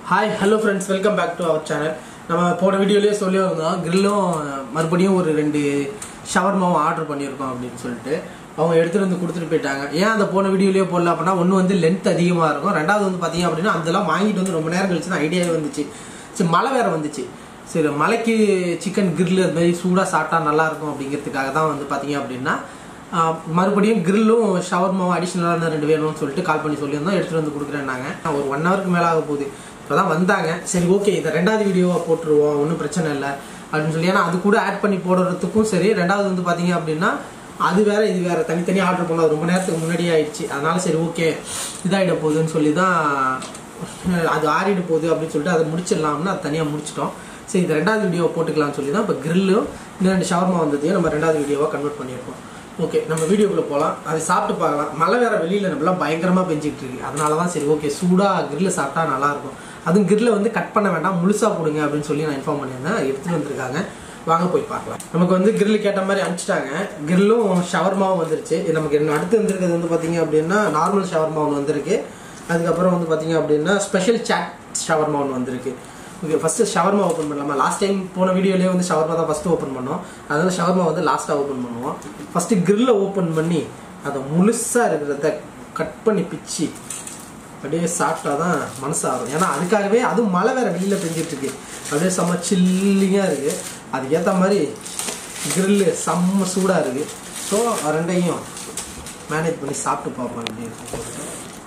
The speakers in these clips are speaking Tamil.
Hi, hello friends, welcome back to our channel. நம்ம போன வீடியோலயே சொல்லியிருந்தோம் கிரில்லும் மறுபடியும் ஒரு ரெண்டு ஷவர்மாவும் ஆர்டர் பண்ணியிருக்கோம் அப்படின்னு சொல்லிட்டு அவங்க எடுத்துட்டு வந்து கொடுத்துட்டு போயிட்டாங்க. ஏன் அந்த போன வீடியோலயே போடல அப்படின்னா ஒன்று வந்து லென்த் அதிகமாக இருக்கும், ரெண்டாவது வந்து பார்த்தீங்க அப்படின்னா அதெல்லாம் வாங்கிட்டு வந்து ரொம்ப நேரம் கழிச்சு தான் ஐடியாவே வந்துச்சு. சரி மழை வேற வந்துச்சு, சரி மலைக்கு சிக்கன் கிரில் அது மாதிரி சூடாக சாப்பிட்டா நல்லா இருக்கும் அப்படிங்கிறதுக்காக தான் வந்து பார்த்தீங்க அப்படின்னா மறுபடியும் கிரில்லும் ஷவர்மாவும் அடிஷ்னலாக ரெண்டு வேணும்னு சொல்லிட்டு கால் பண்ணி சொல்லியிருந்தோம். எடுத்துகிட்டு வந்து கொடுக்குறேன்னாங்க. ஒரு 1 ஹவருக்கு மேலே ஆக போகுது, இப்போ தான் வந்தாங்க. சரி ஓகே இதை ரெண்டாவது வீடியோவாக போட்டுருவோம், ஒன்றும் பிரச்சனை இல்லை அப்படின்னு சொல்லி. ஏன்னா அது கூட ஆட் பண்ணி போடுறதுக்கும் சரி, ரெண்டாவது வந்து பார்த்தீங்க அப்படின்னா அது வேற இது வேற தனித்தனி ஆர்டர் பண்ணது ரொம்ப நேரத்துக்கு முன்னாடியே ஆயிடுச்சு. அதனால சரி ஓகே இதாகிட போகுதுன்னு சொல்லி தான் அது ஆறிட போகுது அப்படின்னு சொல்லிட்டு அதை முடிச்சிடலாம்னு அது தனியாக முடிச்சிட்டோம். சரி இது ரெண்டாவது வீடியோவை போட்டுக்கலாம்னு சொல்லி தான் இப்போ கிரில்லும் இந்த 2 ஷவர்மா வந்ததையும் நம்ம ரெண்டாவது வீடியோவாக கன்வெர்ட் பண்ணியிருக்கோம். ஓகே நம்ம வீடியோக்குள்ளே போகலாம், அதை சாப்பிட்டு பார்க்கலாம். மழை வேற வெளியில் நம்மளாம் பயங்கரமாக பெஞ்சிட்டு இருக்கு, அதனால தான் சரி ஓகே சூடாக கிரில்ல சாப்பிட்டா நல்லாயிருக்கும். அதுவும் கிரில்ல வந்து கட் பண்ண வேண்டாம், முழுசாக போடுங்க அப்படின்னு சொல்லி நான் இன்ஃபார்ம் பண்ணியிருந்தேன். எடுத்துகிட்டு வந்திருக்காங்க, வாங்க போய் பார்க்கலாம். நமக்கு வந்து கிரில் கேட்ட மாதிரி அனுப்பிச்சிட்டாங்க. கிரில்லும் ஷவர்மாவும் வந்துருச்சு. நமக்கு என்ன அடுத்து வந்திருக்கிறது வந்து பார்த்தீங்க அப்படின்னா நார்மல் ஷவர்மா ஒன்று வந்திருக்கு. அதுக்கப்புறம் வந்து பார்த்தீங்க அப்படின்னா ஸ்பெஷல் சாட் ஷவர்மா ஒன்று வந்திருக்கு. ஓகே ஃபஸ்ட்டு ஷவர்மா ஓப்பன் பண்ணலாமா? லாஸ்ட் டைம் போன வீடியோலேயே வந்து ஷவர்மா தான் ஃபஸ்ட்டு ஓப்பன் பண்ணோம், அதனால ஷவர்மா வந்து லாஸ்ட்டாக ஓப்பன் பண்ணுவோம். ஃபஸ்ட்டு கிரில்லை ஓப்பன் பண்ணி அதை முழுசாக இருக்கிறத கட் பண்ணி பிச்சு அப்படியே சாப்பிட்டா தான் மனசு ஆகும். ஏன்னா அதுக்காகவே அதுவும் மழை வேறு வெளியில் பெஞ்சிட்டு இருக்கு, அப்படியே செம்ம சில்லிங்காக இருக்குது. அதுக்கேற்ற மாதிரி கிரில்லு செம்ம சூடாக இருக்குது. ஸோ ரெண்டையும் மேனேஜ் பண்ணி சாப்பிட்டு பார்ப்போம். அப்படி இருக்கும்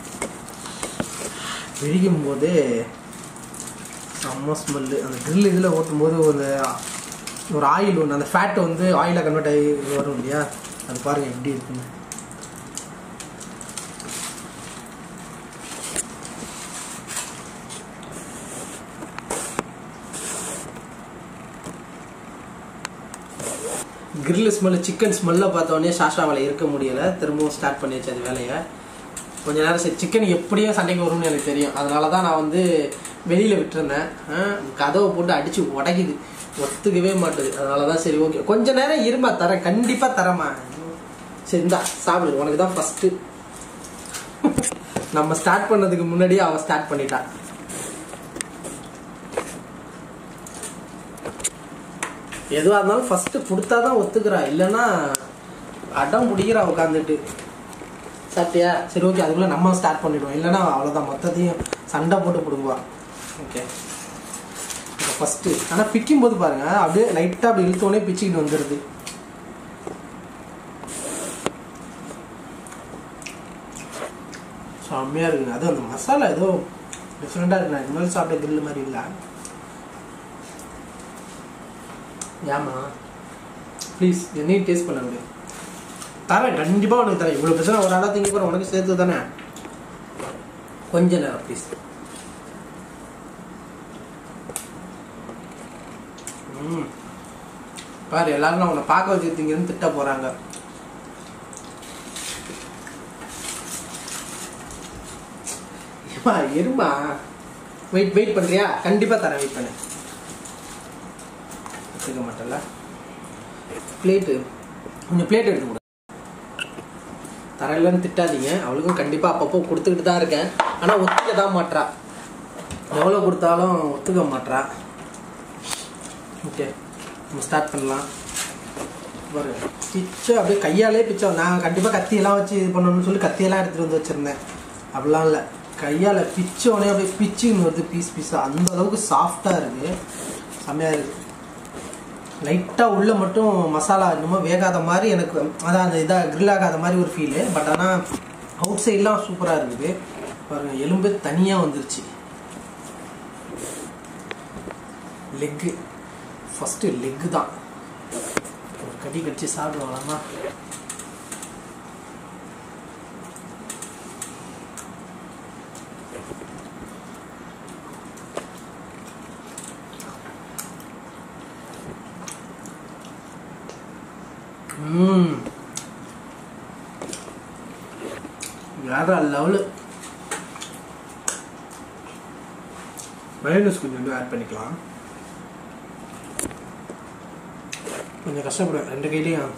விழிக்கும் போது செம்ம ஸ்மெல்லு. அந்த கிரில் இதில் ஓட்டும்போது ஒரு ஆயில் ஒன்று, அந்த ஃபேட்டை வந்து ஆயிலாக கன்வெர்ட் ஆகி வரும் இல்லையா, அது பாருங்கள் எப்படி இருக்குன்னு. கிரில் ஸ்மெல்லு சிக்கன் ஸ்மெல்லை பார்த்தோன்னே ஷாஷாவில் இருக்க முடியலை, திரும்பவும் ஸ்டார்ட் பண்ணியாச்சு அது வேலையை. கொஞ்ச நேரம் சரி சிக்கன் எப்படியும் சண்டைக்கு வரும்னு எனக்கு தெரியும், அதனால தான் நான் வந்து வெளியில் விட்டுருந்தேன். கதவை போட்டு அடித்து உடைக்குது, ஒத்துக்கவே மாட்டுது. அதனால தான் சரி ஓகே கொஞ்ச நேரம் இருமா தரேன், கண்டிப்பாக தரேம்மா. சரி இந்தா சாப்பிடு, உனக்கு தான் ஃபஸ்ட்டு. நம்ம ஸ்டார்ட் பண்ணதுக்கு முன்னாடியே அவன் ஸ்டார்ட் பண்ணிட்டான். எதுவாக இருந்தாலும் ஃபஸ்ட்டு கொடுத்தா தான் ஒத்துக்கிறா, இல்லைன்னா அடம் பிடிக்கிறா உட்காந்துட்டு. சாப்பிட்டியா? சரி ஓகே அதுக்குள்ளே நம்ம ஸ்டார்ட் பண்ணிவிடுவோம், இல்லைன்னா அவ்வளோதான் மொத்தத்தையும் சண்டை போட்டு பிடுங்குவா. ஓகே ஃபஸ்ட்டு ஆனால் பிக்கும் போது பாருங்கள் அப்படியே லைட்டாக அப்படி இழுத்தோடனே பிச்சுக்கிட்டு வந்துடுது. செம்மையாக இருக்குங்க. அது அந்த மசாலா ஏதோ டிஃப்ரெண்ட்டாக இருக்குண்ணா, இது மாதிரி சாப்பிட்ட கிரில் மாதிரி இல்லை. ஏமா ப்ளீஸ் என்னையும் டேஸ்ட் பண்ண முடியும், தரேன் கண்டிப்பாக உனக்கு தரேன். இவ்வளோ பிரச்சனை ஒரு ஆளாக திங்க போகிற உனக்கு சேர்த்து தானே, கொஞ்ச நேரம் ப்ளீஸ். பாரு எல்லாரும் நான் உன்னை பார்க்க வச்சுருந்தீங்கன்னு திட்ட போகிறாங்க. இருமா வெயிட் பண்ணுறியா? கண்டிப்பாக தரேன், வெயிட் பண்ண. எடுத்துக்க மாட்டல பிளேட்டு, கொஞ்சம் பிளேட் எடுத்து கொடு. தரையிலன்னு திட்டாதீங்க, அவளுக்கும் கண்டிப்பாக அப்பப்போ கொடுத்துக்கிட்டு தான் இருக்கேன். ஆனால் ஒத்துக்க தான் மாட்றா, எவ்வளோ கொடுத்தாலும் ஒத்துக்க மாட்றா. ஓகே நம்ம ஸ்டார்ட் பண்ணலாம். பாரு பிச்சை அப்படியே கையாலே பிச்சை. நான் கண்டிப்பாக கத்தியெல்லாம் வச்சு இது பண்ணணும்னு சொல்லி கத்தியெல்லாம் எடுத்துகிட்டு வந்து வச்சுருந்தேன், அப்படிலாம் இல்லை. கையால் பிச்சோடனே அப்படியே பிச்சுன்னு வருது பீஸ் பீஸாக, அந்த அளவுக்கு சாஃப்டாக இருக்குது, செம்மையாக இருக்குது. லைட்டாக உள்ளே மட்டும் மசாலா இன்னமும் வேகாத மாதிரி எனக்கு, அதான் அந்த இதாக கிரில் ஆகாத மாதிரி ஒரு ஃபீலு. பட் ஆனால் அவுட் சைட்லாம் சூப்பராக இருக்குது. பாருங்கள் எலும்பு தனியாக வந்துருச்சு. லெக்கு ஃபஸ்ட்டு லெக்கு தான் ஒரு கடி கடிச்சு சாப்பிடுவாங்களாமா. வேற லெவலு. மயோனஸ் கொஞ்சம் ஆட் பண்ணிக்கலாம். கொஞ்சம் கஷ்டப்படுவேன் 2 கையிலையும்.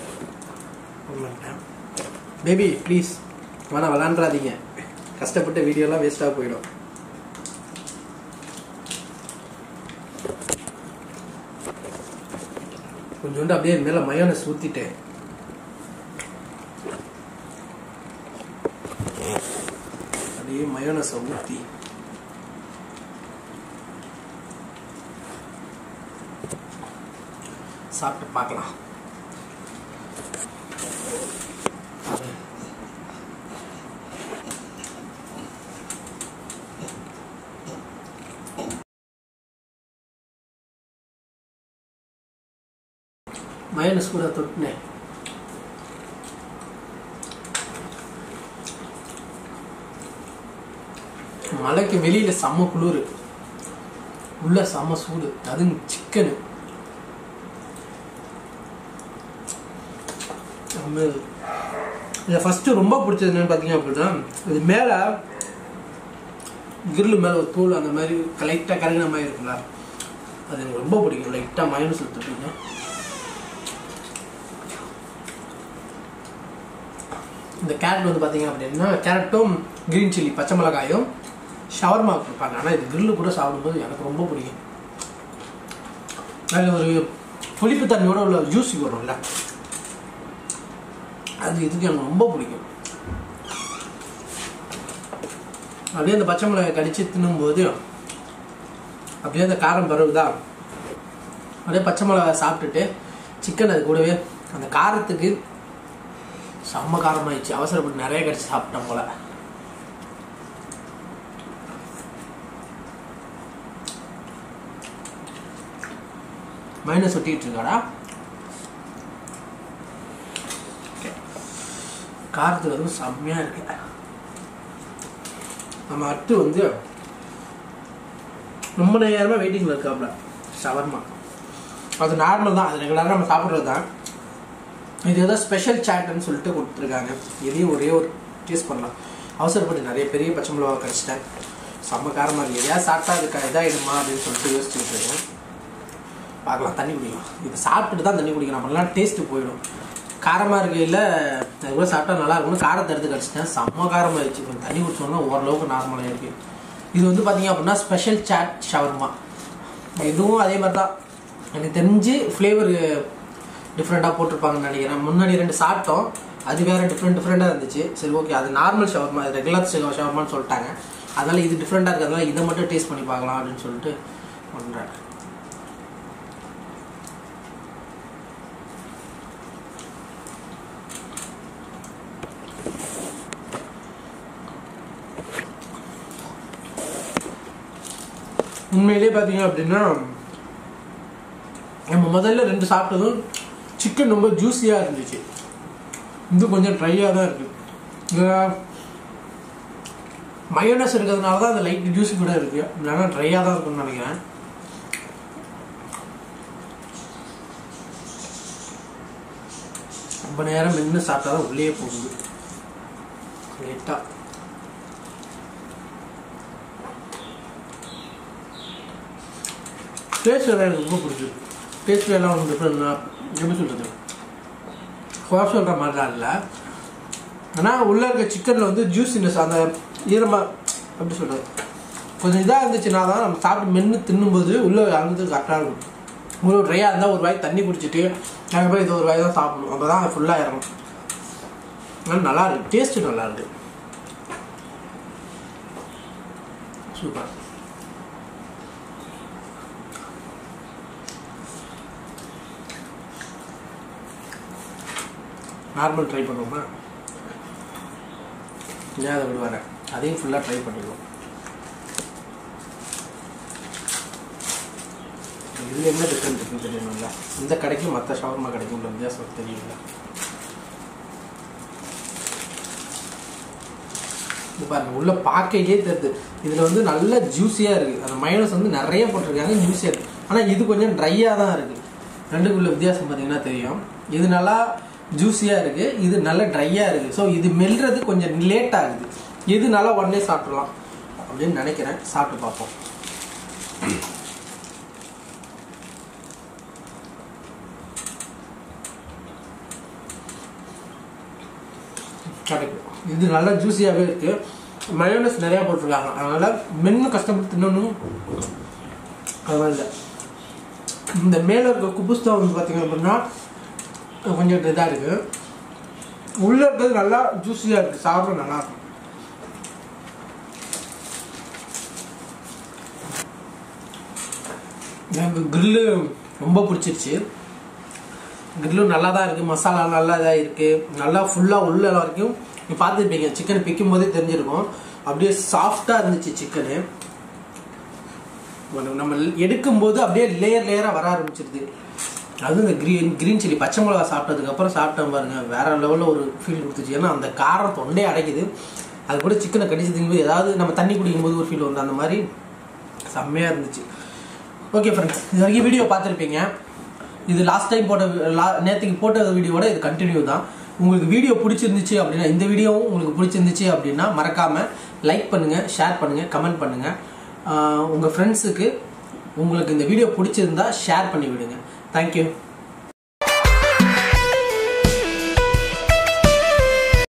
பேபி ப்ளீஸ் வேணா விளாண்டுறாதீங்க, கஷ்டப்பட்ட வீடியோலாம் வேஸ்ட்டாக போயிடும். கொஞ்சோண்டு அப்படியே மேலே மயோனஸ் ஊற்றிட்டு அப்படியே மயோனஸை ஊற்றி சாப்பிட்டு பார்க்கலாம். மயோனஸ் கூட தொட்டினேன். மலைக்கு வெளியில செம்ம குளிர், உள்ள செம்ம சூடு. அது சிக்கனு இதை ஃபஸ்ட்டு ரொம்ப பிடிச்சது என்னன்னு பார்த்தீங்க அப்படின்னா, இது மேலே கிரில் மேலே ஒரு தூள் அந்த மாதிரி லைட்டாக கரைகிற மாதிரி இருக்குல்ல, அது எனக்கு ரொம்ப பிடிக்கும். லைட்டாக மயோனஸ் எடுத்துட்டீங்க. இந்த கேரட் வந்து பார்த்தீங்க அப்படின்னா கேரட்டும் க்ரீன் சில்லி பச்சை மிளகாயும் ஷவர்மா கொடுப்பாங்க. ஆனால் இது கிரில்லு கூட சாப்பிடும்போது எனக்கு ரொம்ப பிடிக்கும். அதில் ஒரு புளிப்பு தண்ணியோட உள்ள ஜூஸி வரும்ல, அது இதுக்கு எனக்கு ரொம்ப பிடிக்கும். அப்படியே அந்த பச்சை மிளகாய் கடிச்சு தின்னும்போது அப்படியே அந்த காரம் பரவுதா, அப்படியே பச்சை மிளகாய் சாப்பிட்டுட்டு சிக்கன் அது கூடவே அந்த காரத்துக்கு செம்ம காரமாயிடுச்சு. அவசரப்பட்டு நிறைய கடிச்சு சாப்பிட்டோம் போல. மைனஸ் ஒட்டிட்டு இருக்காடா. காரத்துக்கு அதுவும் செம்மையா இருக்கு. நம்ம அடுத்து வந்து ரொம்ப நேரமா வெயிட்டிங்ல இருக்காப்ல ஷவர்மா. அது நார்மல் தான், அது ரெகுலராக நம்ம சாப்பிட்றது தான். இது ஏதோ ஸ்பெஷல் சாட்னு சொல்லிட்டு கொடுத்துருக்காங்க. இதையும் ஒரே ஒரு டேஸ்ட் பண்ணலாம். அவசரப்பட்டு நிறைய பெரிய பச்சை மிளகா கடிச்சிட்டேன். செம்ம காரமாக இருக்குது. எதையாவது சாப்பிட்டா அதுக்கு இதாகிடுமா அப்படின்னு சொல்லிட்டு யோசிச்சுட்டு இருக்கேன். பார்க்கலாம், தண்ணி குடிக்கலாம். இதை சாப்பிட்டுட்டு தான் தண்ணி குடிக்கணும், அப்படிலாம் டேஸ்ட்டு போயிடும். காரமாக இருக்கையில் அது கூட சாப்பிட்டா நல்லா இருக்கும்னு காரத்தை எடுத்து கடிச்சிட்டேன். செம்ம காரமாகிடுச்சு. கொஞ்சம் தண்ணி குடிச்சோம்னா ஓரளவுக்கு நார்மலாக இருக்குது. இது வந்து பார்த்தீங்க அப்படின்னா ஸ்பெஷல் சாட் ஷவர்மா. இதுவும் அதே மாதிரி தான். எனக்கு தெரிஞ்சு ஃப்ளேவர் டிஃப்ரெண்ட்டாக போட்டிருப்பாங்கன்னு நினைக்கிறேன். முன்னாடி 2 சாப்பிட்டோம், அது வேறு டிஃப்ரெண்ட்டாக இருந்துச்சு. சரி ஓகே, அது நார்மல் ஷவர்மா, அது ரெகுலர் ஷவர்மான்னு சொல்லிட்டாங்க. அதனால் இது டிஃப்ரெண்ட்டாக இருக்கிறதுனால இதை மட்டும் டேஸ்ட் பண்ணி பார்க்கலாம் அப்படின்னு சொல்லிட்டு பண்ணுறேன். உண்மையிலே பார்த்தீங்க அப்படின்னா நம்ம முதல்ல 2 சாப்பிட்டதும் சிக்கன் ரொம்ப ஜூஸியாக இருந்துச்சு. இது கொஞ்சம் ட்ரையாக தான் இருக்குது. மயோனஸ் இருக்கிறதுனால தான் அந்த லைட் ஜூஸி கூட இருக்குது. இல்லைன்னா ட்ரையாக தான் இருக்குன்னு நினைக்கிறேன். ரொம்ப நேரம் மென்று சாப்பிட்டா தான் உள்ளே போகுது லைட்டாக. டேஸ்ட் எல்லாம் எனக்கு ரொம்ப பிடிச்சிருக்கு. டேஸ்ட் எல்லாம் ஒன்று டிஃப்ரெண்ட்னா எப்படி சொல்கிறது, குறை சொல்கிற மாதிரிலாம் இல்லை. ஆனால் உள்ளே இருக்க சிக்கனில் வந்து ஜூஸினஸ், அந்த ஈரமாக எப்படி சொல்கிறது, கொஞ்சம் இதாக இருந்துச்சுன்னா தான் நம்ம சாப்பிட்டு மென்று தின்னும்போது உள்ளே அழுது கரெக்டாக இருக்கும். உங்களுக்கு ட்ரையாக இருந்தால் ஒரு வாய் தண்ணி குடிச்சிட்டு அதுக்கப்புறம் இது ஒரு வாய் தான் சாப்பிடணும். அப்போ தான் ஃபுல்லாக இறங்கும். ஆனால் நல்லா இருக்குது, டேஸ்ட்டு நல்லா இருக்குது. சூப்பர். நார்மல் ட்ரை பண்ணுவோமா? ஏன் அதை விடுவாங்க, அதையும் ஃபுல்லாக ட்ரை பண்ணிடுவோம். இதில் என்ன டிஃப்ரெண்ட் இருக்குன்னு தெரியணும்ல. இந்த கடைக்கும் மற்ற ஷவர்மா கடைக்கும் வித்தியாசம் தெரியுங்களா? இது பாருங்க, உள்ள பாக்கேஜே தெரியுது. இதில் வந்து நல்ல ஜூஸியாக இருக்குது. அந்த மயோனஸ் வந்து நிறைய போட்டிருக்காங்க, ஜூஸியாக இருக்குது. ஆனால் இது கொஞ்சம் ட்ரையாக தான் இருக்குது. ரெண்டுக்குள்ள வித்தியாசம் பார்த்தீங்கன்னா தெரியும். இது நல்லா ஜூஸியாக இருக்குது, இது நல்லா ட்ரையாக இருக்குது. ஸோ இது மெல்றது கொஞ்சம் லேட் ஆகுது. இது நல்லா உடனே சாப்பிட்றலாம் அப்படின்னு நினைக்கிறேன். சாப்பிட்டு பார்ப்போம். கிடைக்கும். இது நல்லா ஜூஸியாகவே இருக்குது. மயோனஸ் நிறையா போட்டிருக்காங்க, அதனால் மென்று கஷ்டப்பட்டு தின்னணும் அதெல்லாம் இல்லை. இந்த மேலே இருக்க குபுஸ்தா வந்து பார்த்தீங்க அப்படின்னா கொஞ்சம் இதாக இருக்குது. உள்ளே இருக்கிறது நல்லா ஜூஸியாக இருக்குது, சாப்பிட நல்லாயிருக்கும். எனக்கு கிரில்லு ரொம்ப பிடிச்சிருச்சு. கிரில்லும் நல்லா தான் இருக்குது, மசாலா நல்லா தான் இருக்குது, நல்லா ஃபுல்லாக உள்ள வரைக்கும் நீங்கள் பார்த்துருப்பீங்க. சிக்கன் பிக்கும் போதே தெரிஞ்சிருக்கும், அப்படியே சாஃப்டாக இருந்துச்சு சிக்கனு. நம்ம எடுக்கும்போது அப்படியே லேயராக வர ஆரம்பிச்சிருது. அதுவும் இந்த கிரீன் சில்லி பச்சை மிளகா சாப்பிட்டதுக்கப்புறம் சாப்பிட்டேன் பாருங்க, வேற லெவலில் ஒரு ஃபீல் கொடுத்துச்சு. ஏன்னா அந்த காரம் தொண்டையே அடைக்குது. அது கூட சிக்கனை கடிச்சு திங்கும்போது ஏதாவது நம்ம தண்ணி குடிக்கும்போது ஒரு ஃபீல் வந்து அந்த மாதிரி செம்மையாக இருந்துச்சு. ஓகே ஃப்ரெண்ட்ஸ், இது வரைக்கும் வீடியோ பார்த்துருப்பீங்க. இது லாஸ்ட் டைம் நேற்றுக்கு போட்ட வீடியோட இது கண்டினியூ தான். உங்களுக்கு வீடியோ பிடிச்சிருந்துச்சு அப்படின்னா, இந்த வீடியோவும் உங்களுக்கு பிடிச்சிருந்துச்சு அப்படின்னா மறக்காமல் லைக் பண்ணுங்கள், ஷேர் பண்ணுங்கள், கமெண்ட் பண்ணுங்கள். உங்கள் ஃப்ரெண்ட்ஸுக்கு உங்களுக்கு இந்த வீடியோ பிடிச்சிருந்தா ஷேர் பண்ணி விடுங்க. தேங்க்யூ.